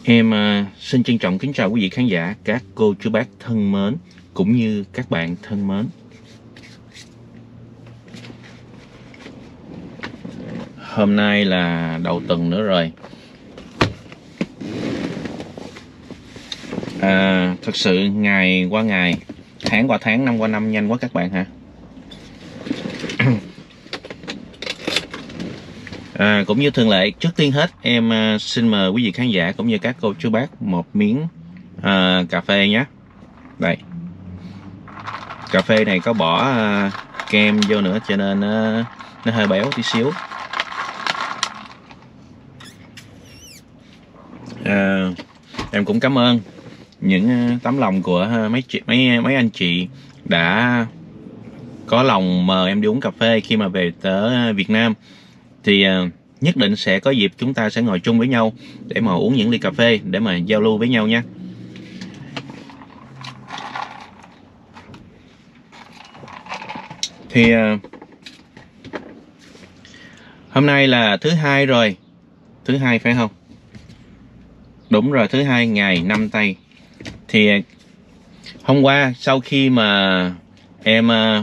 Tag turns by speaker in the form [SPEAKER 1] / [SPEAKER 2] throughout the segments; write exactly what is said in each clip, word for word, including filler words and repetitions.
[SPEAKER 1] Em uh, xin trân trọng kính chào quý vị khán giả, các cô chú bác thân mến, cũng như các bạn thân mến. Hôm nay là đầu tuần nữa rồi. À, thật sự ngày qua ngày, tháng qua tháng, năm qua năm nhanh quá các bạn hả? À, cũng như thường lệ, trước tiên hết em uh, xin mời quý vị khán giả cũng như các cô chú bác một miếng uh, cà phê nhé. Đây, cà phê này có bỏ uh, kem vô nữa cho nên uh, nó hơi béo tí xíu. À, em cũng cảm ơn những uh, tấm lòng của uh, mấy chị, mấy mấy anh chị đã có lòng mời em đi uống cà phê khi mà về tới Việt Nam. Thì uh, nhất định sẽ có dịp chúng ta sẽ ngồi chung với nhau để mà uống những ly cà phê, để mà giao lưu với nhau nha. Thì uh, hôm nay là thứ hai rồi, thứ hai phải không? Đúng rồi, thứ hai ngày năm tây. Thì uh, hôm qua sau khi mà em uh,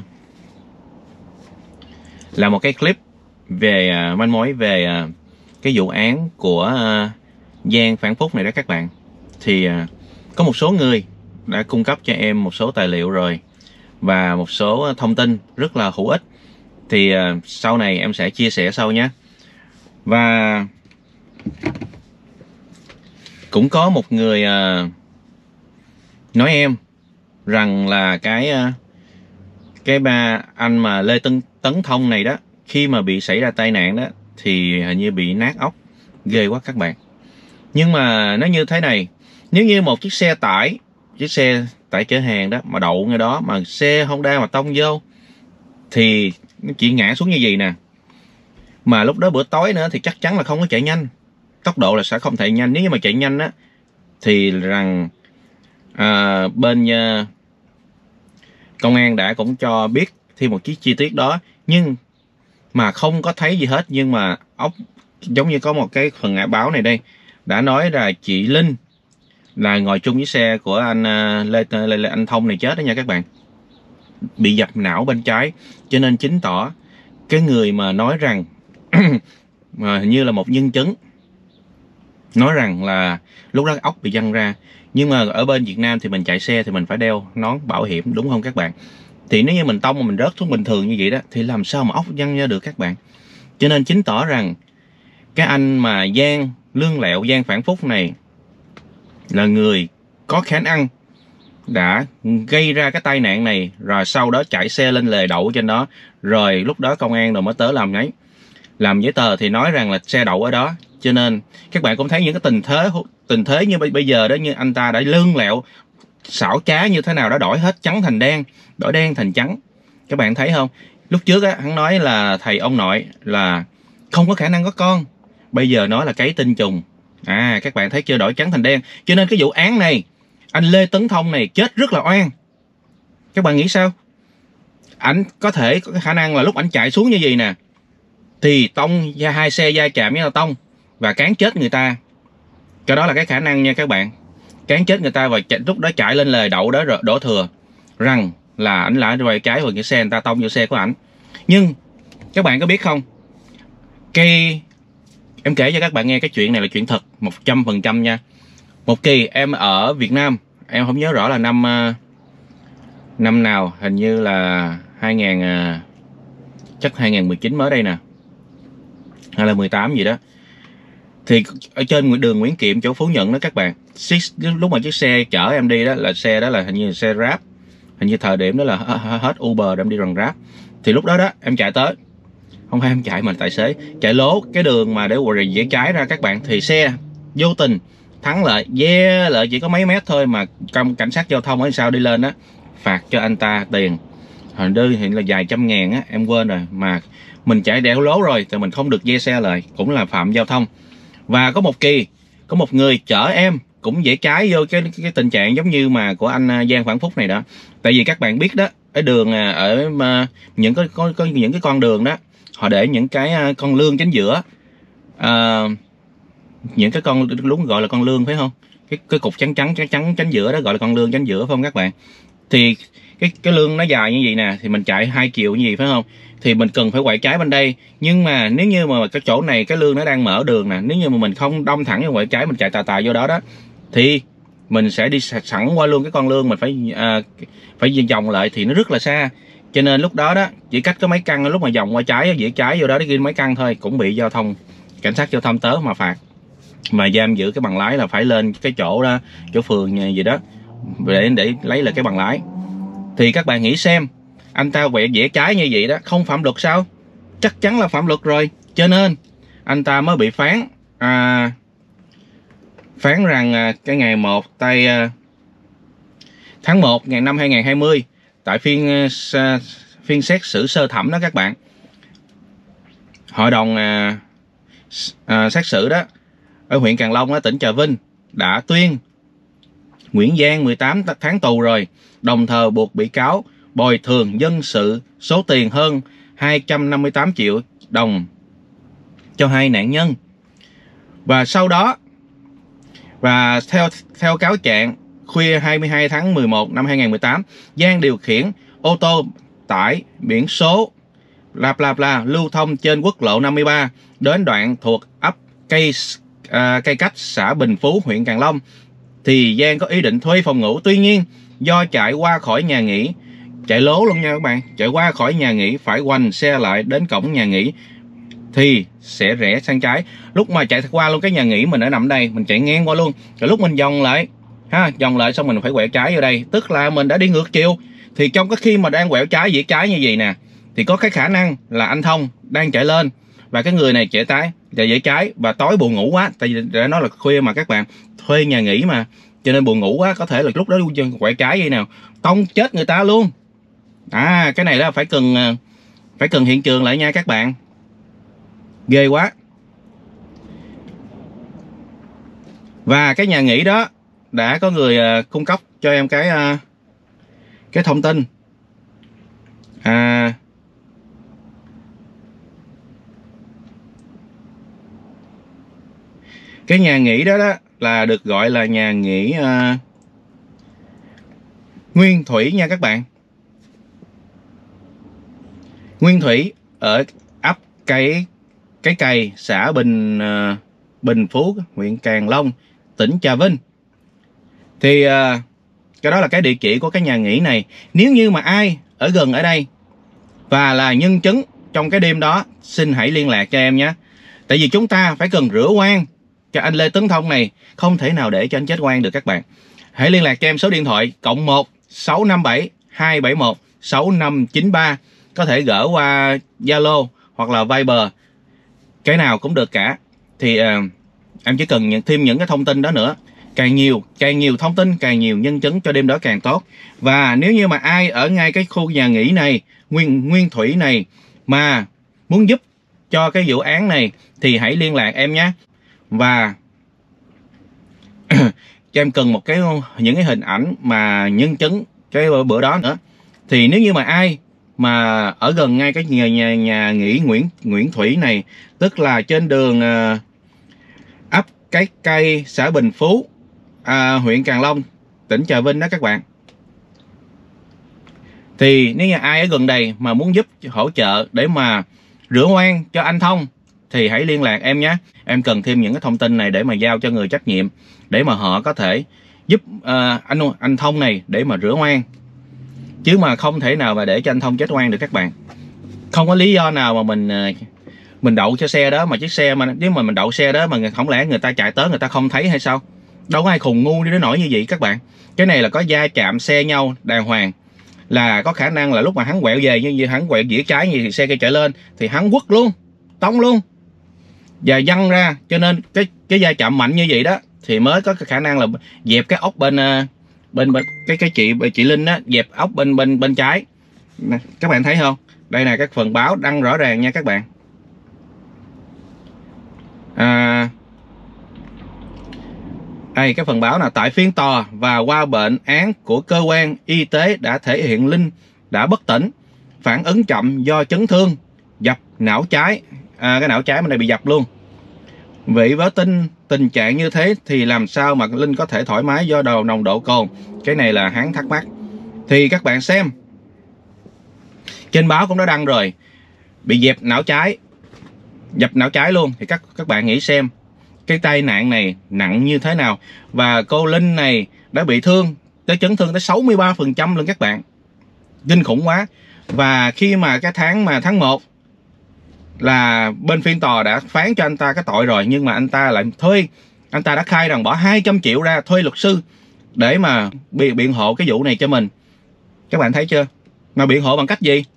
[SPEAKER 1] làm một cái clip về uh, manh mối về uh, cái vụ án của uh, Giang Phản Phúc này đó các bạn, thì uh, có một số người đã cung cấp cho em một số tài liệu rồi và một số thông tin rất là hữu ích. Thì uh, sau này em sẽ chia sẻ sau nhé. Và cũng có một người uh, nói em rằng là cái uh, cái ba anh mà Lê Tấn Tấn Thông này đó, khi mà bị xảy ra tai nạn đó thì hình như bị nát óc, ghê quá các bạn. Nhưng mà nó như thế này, nếu như một chiếc xe tải, chiếc xe tải chở hàng đó mà đậu ngay đó, mà xe Honda mà tông vô thì nó chỉ ngã xuống như gì nè. Mà lúc đó bữa tối nữa thì chắc chắn là không có chạy nhanh, tốc độ là sẽ không thể nhanh. Nếu như mà chạy nhanh á thì rằng à, bên uh, công an đã cũng cho biết thêm một chiếc chi tiết đó, nhưng mà không có thấy gì hết. Nhưng mà ốc giống như có một cái phần báo này đây đã nói là chị Linh là ngồi chung với xe của anh uh, Lê, Lê, Lê anh Thông này chết đó nha các bạn, bị dập não bên trái. Cho nên chứng tỏ cái người mà nói rằng mà hình như là một nhân chứng nói rằng là lúc đó ốc bị văng ra. Nhưng mà ở bên Việt Nam thì mình chạy xe thì mình phải đeo nón bảo hiểm, đúng không các bạn? Thì nếu như mình tông mà mình rớt xuống bình thường như vậy đó thì làm sao mà ốc văng ra được các bạn? Cho nên chứng tỏ rằng cái anh mà Giang Lương Lẹo, Giang Phản Phúc này là người có khả năng đã gây ra cái tai nạn này, rồi sau đó chạy xe lên lề đậu trên đó. Rồi lúc đó công an rồi mới tới làm ấy, làm giấy tờ thì nói rằng là xe đậu ở đó. Cho nên các bạn cũng thấy những cái tình thế tình thế như bây giờ đó, như anh ta đã lương lẹo xảo trá như thế nào đó, đổi hết trắng thành đen, đổi đen thành trắng. Các bạn thấy không? Lúc trước á, hắn nói là thầy ông nội là không có khả năng có con, bây giờ nói là cấy tinh trùng. À, các bạn thấy chưa, đổi trắng thành đen. Cho nên cái vụ án này, anh Lê Tấn Thông này chết rất là oan. Các bạn nghĩ sao? Ảnh có thể có khả năng là lúc ảnh chạy xuống như vậy nè thì tông ra hai xe va chạm với nhau tông và cán chết người ta. Cái đó là cái khả năng nha các bạn, cán chết người ta và lúc đó chạy lên lề đậu đó rồi đổ thừa rằng là ảnh lại quay trái vào cái xe người ta tông vô xe của ảnh. Nhưng các bạn có biết không, cái em kể cho các bạn nghe cái chuyện này là chuyện thật một trăm phần trăm nha. Một kỳ em ở Việt Nam, em không nhớ rõ là năm năm nào, hình như là hai nghìn chắc hai nghìn mười chín mới đây nè, hay là mười tám gì đó. Thì ở trên đường Nguyễn Kiệm chỗ Phú Nhuận đó các bạn, lúc mà chiếc xe chở em đi đó là xe đó là hình như là xe Grab, hình như thời điểm đó là hết Uber em đi bằng Grab. Thì lúc đó đó em chạy tới, không phải em chạy mà tài xế chạy lố cái đường mà để quay rẽ trái ra các bạn, thì xe vô tình thắng lại, yeah, lại chỉ có mấy mét thôi mà công cảnh sát giao thông ở sau đi lên á phạt cho anh ta tiền hình như hiện là vài trăm ngàn á, em quên rồi. Mà mình chạy đèo lố rồi thì mình không được dê xe lại, cũng là phạm giao thông. Và có một kỳ có một người chở em cũng dễ trái vô cái, cái tình trạng giống như mà của anh Giang Phản Phúc này đó. Tại vì các bạn biết đó, ở đường ở những cái có, có những cái con đường đó họ để những cái con lương chính giữa, à, những cái con đúng gọi là con lương phải không, cái cái cục trắng trắng trắng trắng tránh giữa đó gọi là con lương tránh giữa phải không các bạn. Thì cái cái lương nó dài như vậy nè, thì mình chạy hai chiều như vậy phải không, thì mình cần phải quẹo trái bên đây. Nhưng mà nếu như mà cái chỗ này cái lương nó đang mở đường nè, nếu như mà mình không đâm thẳng vô quẹo trái, mình chạy tà tà vô đó đó, thì mình sẽ đi sẵn qua luôn cái con lương, mình phải à, phải vòng lại thì nó rất là xa. Cho nên lúc đó đó chỉ cách có mấy căn, lúc mà vòng qua trái dĩa trái vô đó để ghi mấy căn thôi cũng bị giao thông cảnh sát giao thông tới mà phạt, mà giam giữ cái bằng lái là phải lên cái chỗ đó, chỗ phường gì đó để để lấy lại cái bằng lái. Thì các bạn nghĩ xem, anh ta quẹo dĩa trái như vậy đó không phạm luật sao? Chắc chắn là phạm luật rồi. Cho nên anh ta mới bị phán à, phán rằng à, cái ngày một tây à, tháng một ngày năm hai nghìn không trăm hai mươi tại phiên à, phiên xét xử sơ thẩm đó các bạn, hội đồng à, à, xét xử đó ở huyện Càng Long đó, tỉnh Trà Vinh đã tuyên Nguyễn Giang mười tám tháng tù rồi, đồng thời buộc bị cáo bồi thường dân sự số tiền hơn hai trăm năm mươi tám triệu đồng cho hai nạn nhân. Và sau đó, và theo theo cáo trạng, khuya hai mươi hai tháng mười một năm hai nghìn không trăm mười tám, Giang điều khiển ô tô tải biển số bla bla bla lưu thông trên quốc lộ năm mươi ba đến đoạn thuộc ấp cây à, cây cách xã Bình Phú huyện Càng Long, thì Giang có ý định thuê phòng ngủ. Tuy nhiên do chạy qua khỏi nhà nghỉ, chạy lố luôn nha các bạn, chạy qua khỏi nhà nghỉ phải quành xe lại đến cổng nhà nghỉ thì sẽ rẽ sang trái. Lúc mà chạy qua luôn cái nhà nghỉ mình ở nằm đây, mình chạy ngang qua luôn, rồi lúc mình vòng lại ha, vòng lại xong mình phải quẹo trái vô đây, tức là mình đã đi ngược chiều. Thì trong cái khi mà đang quẹo trái dĩa trái như vậy nè, thì có cái khả năng là anh Thông đang chạy lên và cái người này chạy trái chạy dĩa trái, và tối buồn ngủ quá, tại vì đã nói là khuya mà các bạn, thuê nhà nghỉ mà, cho nên buồn ngủ quá, có thể là lúc đó quẹo trái vậy nào tông chết người ta luôn. À cái này đó phải cần phải cần hiện trường lại nha các bạn, ghê quá. Và cái nhà nghỉ đó đã có người uh, cung cấp cho em cái uh, cái thông tin à, cái nhà nghỉ đó đó là được gọi là nhà nghỉ uh, Nguyên Thủy nha các bạn. Nguyên Thủy ở ấp cây cái cày xã Bình uh, Bình Phú huyện Càng Long tỉnh Trà Vinh. Thì uh, cái đó là cái địa chỉ của cái nhà nghỉ này. Nếu như mà ai ở gần ở đây và là nhân chứng trong cái đêm đó, xin hãy liên lạc cho em nhé. Tại vì chúng ta phải cần rửa oan cho anh Lê Tấn Thông này, không thể nào để cho anh chết oan được các bạn. Hãy liên lạc cho em số điện thoại cộng một sáu năm bảy hai bảy một sáu năm chín ba, có thể gỡ qua Zalo hoặc là Viber, cái nào cũng được cả. Thì uh, em chỉ cần nhận thêm những cái thông tin đó nữa, càng nhiều càng nhiều thông tin, càng nhiều nhân chứng cho đêm đó càng tốt. Và nếu như mà ai ở ngay cái khu nhà nghỉ này, Nguyên Nguyên Thủy này, mà muốn giúp cho cái vụ án này thì hãy liên lạc em nhé. Và cho em cần một cái những cái hình ảnh mà nhân chứng cái bữa đó nữa. Thì nếu như mà ai mà ở gần ngay cái nhà nhà, nhà nghỉ Nguyễn Nguyễn Thủy này, tức là trên đường uh, ấp cái cây xã Bình Phú uh, huyện Càng Long tỉnh Trà Vinh đó các bạn, thì nếu như ai ở gần đây mà muốn giúp hỗ trợ để mà rửa oan cho anh Thông thì hãy liên lạc em nhé. Em cần thêm những cái thông tin này để mà giao cho người trách nhiệm, để mà họ có thể giúp uh, anh anh Thông này để mà rửa oan, chứ mà không thể nào mà để cho anh Thông chết oan được các bạn. Không có lý do nào mà mình mình đậu cho xe đó, mà chiếc xe mà nếu mà mình đậu xe đó mà không lẽ người ta chạy tới người ta không thấy hay sao? Đâu có ai khùng ngu đi đến nỗi như vậy các bạn. Cái này là có va chạm xe nhau đàng hoàng, là có khả năng là lúc mà hắn quẹo về như hắn quẹo dĩa trái như thì xe kia chạy lên thì hắn quất luôn, tông luôn và văng ra. Cho nên cái cái va chạm mạnh như vậy đó thì mới có cái khả năng là dẹp cái ốc bên bên, bên cái cái chị chị Linh á, dẹp ốc bên bên bên trái. Các bạn thấy không? Đây là các phần báo đăng rõ ràng nha các bạn. À, đây cái phần báo là tại phiên tòa và qua bệnh án của cơ quan y tế đã thể hiện Linh đã bất tỉnh, phản ứng chậm do chấn thương dập não trái, à, cái não trái bên này bị dập luôn. Vậy với tin tình trạng như thế thì làm sao mà Linh có thể thoải mái do đầu nồng độ cồn? Cái này là hắn thắc mắc. Thì các bạn xem, trên báo cũng đã đăng rồi, bị dẹp não trái, dập não trái luôn. Thì các các bạn nghĩ xem cái tai nạn này nặng như thế nào. Và cô Linh này đã bị thương tới chấn thương tới sáu mươi ba phần trăm luôn các bạn, kinh khủng quá. Và khi mà cái tháng mà tháng một là bên phiên tòa đã phán cho anh ta cái tội rồi, nhưng mà anh ta lại thuê, anh ta đã khai rằng bỏ hai trăm triệu ra thuê luật sư để mà biện biện hộ cái vụ này cho mình. Các bạn thấy chưa? Mà biện hộ bằng cách gì?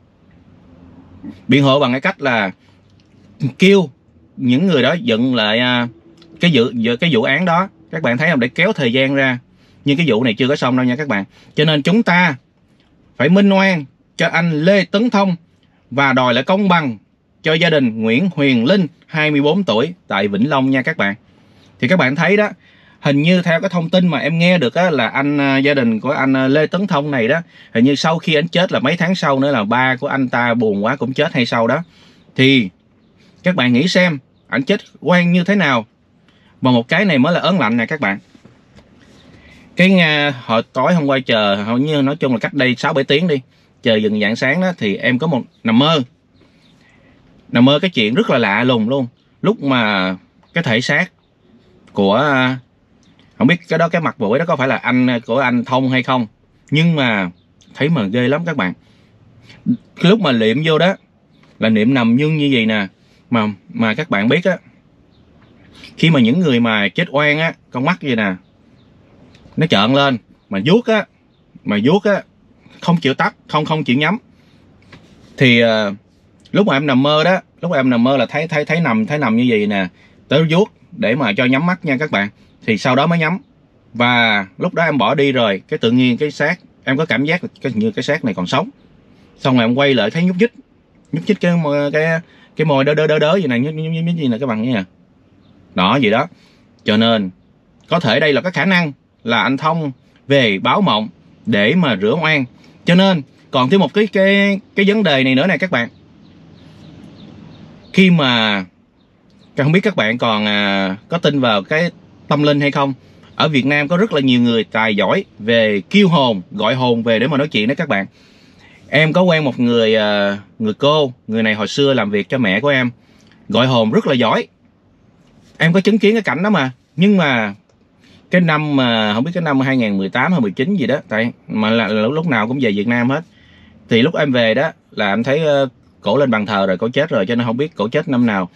[SPEAKER 1] Biện hộ bằng cái cách là kêu những người đó dựng lại cái dự cái vụ án đó. Các bạn thấy không? Để kéo thời gian ra. Nhưng cái vụ này chưa có xong đâu nha các bạn. Cho nên chúng ta phải minh oan cho anh Lê Tấn Thông và đòi lại công bằng cho gia đình Nguyễn Huyền Linh hai mươi bốn tuổi tại Vĩnh Long nha các bạn. Thì các bạn thấy đó, hình như theo cái thông tin mà em nghe được á, là anh gia đình của anh Lê Tấn Thông này đó, hình như sau khi anh chết là mấy tháng sau nữa là ba của anh ta buồn quá cũng chết hay sao đó. Thì các bạn nghĩ xem anh chết oan như thế nào. Và một cái này mới là ớn lạnh nè các bạn. Cái uh, hồi tối hôm qua chờ, hầu như nói chung là cách đây sáu bảy tiếng đi, chờ dừng dạng sáng đó, thì em có một nằm mơ. Nằm mơ cái chuyện rất là lạ lùng luôn. Lúc mà cái thể xác của uh, không biết cái đó, cái mặt buổi đó có phải là anh của anh Thông hay không, nhưng mà thấy mà ghê lắm các bạn. Cái lúc mà liệm vô đó là niệm nằm nhưng như vậy nè. Mà mà các bạn biết á, khi mà những người mà chết oan á, con mắt vậy nè, nó trợn lên, mà vuốt á, mà vuốt á, không chịu tắt, không không chịu nhắm. Thì uh, lúc mà em nằm mơ đó, lúc mà em nằm mơ là thấy thấy thấy nằm thấy nằm như vậy nè, tới vuốt để mà cho nhắm mắt nha các bạn. Thì sau đó mới nhắm. Và lúc đó em bỏ đi rồi, cái tự nhiên cái xác em có cảm giác cái như cái xác này còn sống. Xong rồi em quay lại thấy nhúc nhích, nhúc nhích cái cái cái môi đớ đớ đớ đớ gì này, nhúc nhúc nhúc gì nè các bạn nhé. Đó vậy đó. Cho nên có thể đây là cái khả năng là anh Thông về báo mộng để mà rửa oan. Cho nên còn thêm một cái cái cái vấn đề này nữa nè các bạn. Khi mà không biết các bạn còn à, có tin vào cái tâm linh hay không. Ở Việt Nam có rất là nhiều người tài giỏi về kêu hồn, gọi hồn về để mà nói chuyện đó các bạn. Em có quen một người à, người cô, người này hồi xưa làm việc cho mẹ của em, gọi hồn rất là giỏi. Em có chứng kiến cái cảnh đó mà. Nhưng mà cái năm mà không biết cái năm hai nghìn không trăm mười tám hay mười chín gì đó, tại mà là, là lúc nào cũng về Việt Nam hết. Thì lúc em về đó là em thấy uh, cổ lên bàn thờ rồi, cổ chết rồi, cho nên không biết cổ chết năm nào.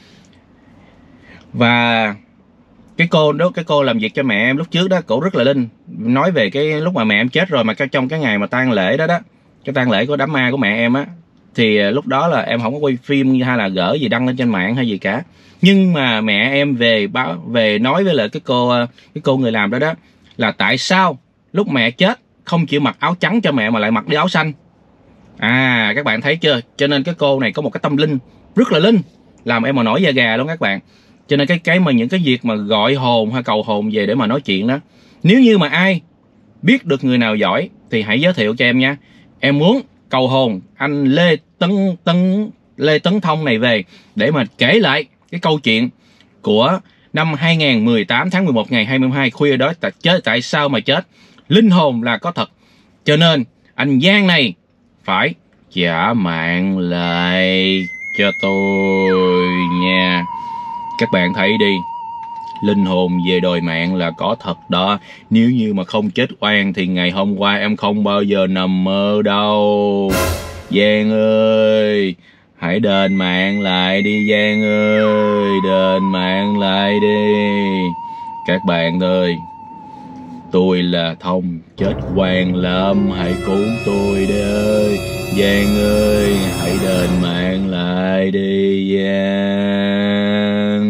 [SPEAKER 1] Và cái cô đó, cái cô làm việc cho mẹ em lúc trước đó, cổ rất là linh, nói về cái lúc mà mẹ em chết rồi, mà cái trong cái ngày mà tang lễ đó đó, cái tang lễ của đám ma của mẹ em á, thì uh, lúc đó là em không có quay phim hay là gỡ gì đăng lên trên mạng hay gì cả. Nhưng mà mẹ em về báo về nói với lại cái cô cái cô người làm đó đó là tại sao lúc mẹ chết không chịu mặc áo trắng cho mẹ mà lại mặc đi áo xanh. À các bạn thấy chưa? Cho nên cái cô này có một cái tâm linh rất là linh, làm em mà nổi da gà luôn các bạn. Cho nên cái cái mà những cái việc mà gọi hồn hay cầu hồn về để mà nói chuyện đó, nếu như mà ai biết được người nào giỏi thì hãy giới thiệu cho em nha. Em muốn cầu hồn anh Lê Tấn Tấn Lê Tấn Thông này về để mà kể lại cái câu chuyện của năm hai nghìn không trăm mười tám tháng mười một ngày hai mươi hai khuya đó, tại chết tại sao mà chết, linh hồn là có thật. Cho nên anh Giang này phải trả mạng lại cho tôi nha. Các bạn thấy đi, linh hồn về đòi mạng là có thật đó. Nếu như mà không chết oan thì ngày hôm qua em không bao giờ nằm mơ đâu. Giang ơi, hãy đền mạng lại đi Giang ơi, đền mạng lại đi. Các bạn ơi, tôi là Thông, chết oan lắm, hãy cứu tôi đi. Giang ơi, hãy đền mạng lại đi Giang.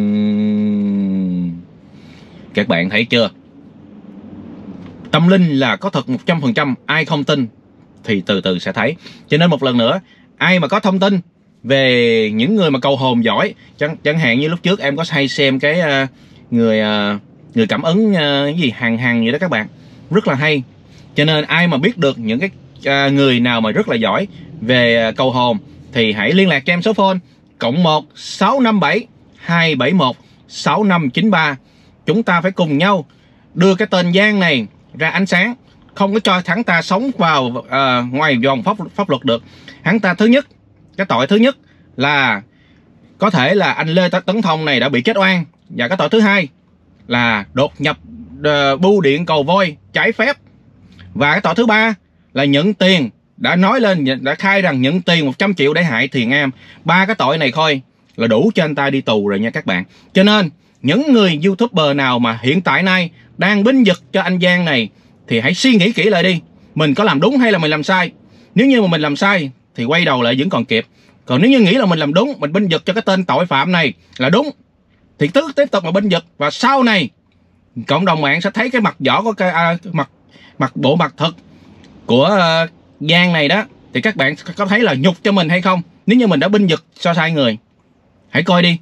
[SPEAKER 1] Các bạn thấy chưa? Tâm linh là có thật một trăm phần trăm, ai không tin thì từ từ sẽ thấy. Cho nên một lần nữa, ai mà có thông tin về những người mà cầu hồn giỏi, chẳng, chẳng hạn như lúc trước em có hay xem cái uh, người uh, người cảm ứng uh, cái gì hằng hằng vậy đó các bạn, rất là hay. Cho nên ai mà biết được những cái uh, người nào mà rất là giỏi về uh, cầu hồn thì hãy liên lạc cho em số phone cộng một sáu năm bảy hai bảy một sáu năm chín ba. Chúng ta phải cùng nhau đưa cái tên Giang này ra ánh sáng, không có cho hắn ta sống vào uh, ngoài vòng pháp, pháp luật được. Hắn ta thứ nhất, cái tội thứ nhất là có thể là anh Lê Tấn Thông này đã bị chết oan, và cái tội thứ hai là đột nhập uh, bưu điện cầu voi trái phép, và cái tội thứ ba là nhận tiền, đã nói lên, đã khai rằng nhận tiền một trăm triệu để hại Thiền Am. Ba cái tội này thôi là đủ cho anh ta đi tù rồi nha các bạn. Cho nên những người YouTuber nào mà hiện tại nay đang binh vực cho anh Giang này thì hãy suy nghĩ kỹ lại đi, mình có làm đúng hay là mình làm sai. Nếu như mà mình làm sai thì quay đầu lại vẫn còn kịp. Còn nếu như nghĩ là mình làm đúng, mình binh vực cho cái tên tội phạm này là đúng, thì cứ tiếp tục mà binh vực, và sau này cộng đồng mạng sẽ thấy cái mặt vỏ của cái à, mặt mặt bộ mặt thật của uh, Giang này đó, thì các bạn có thấy là nhục cho mình hay không nếu như mình đã binh vực cho sai người. Hãy coi đi.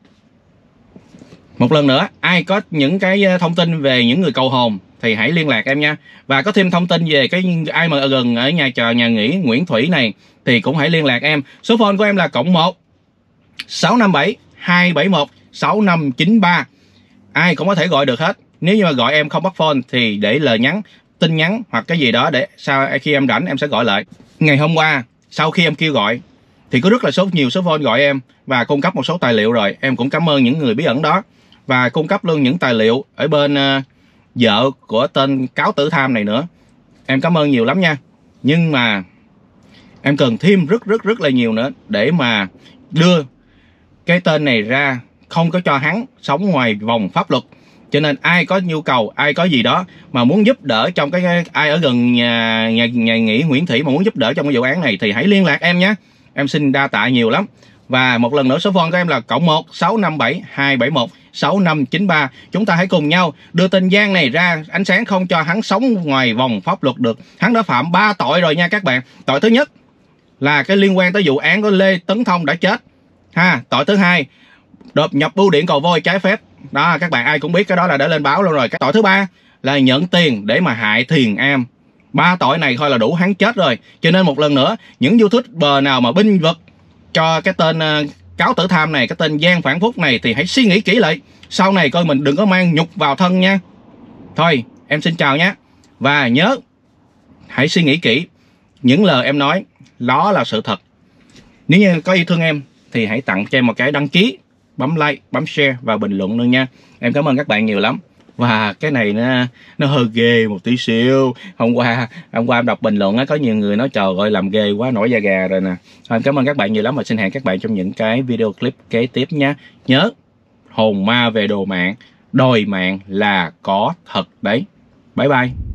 [SPEAKER 1] Một lần nữa, ai có những cái thông tin về những người cầu hồn thì hãy liên lạc em nha. Và có thêm thông tin về cái ai mà ở gần ở nhà trọ nhà nghỉ Nguyễn Thủy này thì cũng hãy liên lạc em. Số phone của em là cộng một sáu năm bảy hai bảy một sáu năm chín ba. Ai cũng có thể gọi được hết. Nếu như mà gọi em không bắt phone thì để lời nhắn, tin nhắn hoặc cái gì đó, để sau khi em rảnh em sẽ gọi lại. Ngày hôm qua sau khi em kêu gọi thì có rất là số nhiều số phone gọi em và cung cấp một số tài liệu rồi. Em cũng cảm ơn những người bí ẩn đó, và cung cấp luôn những tài liệu ở bên uh, vợ của tên cáo tử tham này nữa. Em cảm ơn nhiều lắm nha. Nhưng mà em cần thêm rất rất rất là nhiều nữa để mà đưa cái tên này ra, không có cho hắn sống ngoài vòng pháp luật. Cho nên ai có nhu cầu, ai có gì đó mà muốn giúp đỡ trong cái, ai ở gần nhà nhà, nhà nghỉ Nguyễn Thủy mà muốn giúp đỡ trong cái vụ án này thì hãy liên lạc em nhé. Em xin đa tạ nhiều lắm. Và một lần nữa số phone của em là cộng một sáu năm bảy hai bảy một sáu năm chín ba. Chúng ta hãy cùng nhau đưa tên Giang này ra ánh sáng, không cho hắn sống ngoài vòng pháp luật được. Hắn đã phạm ba tội rồi nha các bạn. Tội thứ nhất là cái liên quan tới vụ án của Lê Tấn Thông đã chết ha. Tội thứ hai, đột nhập bưu điện cầu voi trái phép. Đó, các bạn ai cũng biết cái đó là đã lên báo luôn rồi. Cái tội thứ ba là nhận tiền để mà hại Thiền Am. Ba tội này thôi là đủ hắn chết rồi. Cho nên một lần nữa, những YouTuber nào mà binh vực cho cái tên uh, cáo tử tham này, cái tên Giang Phản Phúc này thì hãy suy nghĩ kỹ lại. Sau này coi mình đừng có mang nhục vào thân nha. Thôi, em xin chào nhé. Và nhớ, hãy suy nghĩ kỹ. Những lời em nói, đó là sự thật. Nếu như có yêu thương em thì hãy tặng cho em một cái đăng ký, bấm like, bấm share và bình luận luôn nha. Em cảm ơn các bạn nhiều lắm. Và cái này nó nó hơi ghê một tí xíu. Hôm qua hôm qua em đọc bình luận á, có nhiều người nói trời ơi làm ghê quá, nổi da gà rồi nè. Em cảm ơn các bạn nhiều lắm và xin hẹn các bạn trong những cái video clip kế tiếp nhé. Nhớ, hồn ma về đồ mạng, đòi mạng là có thật đấy. Bye bye.